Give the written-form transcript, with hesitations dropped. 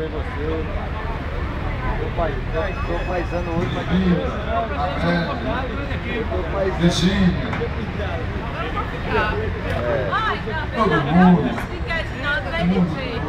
ver você. Tô paisando hoje, mas tô paisando. Virgínia. Ai, Todo mundo. não, não,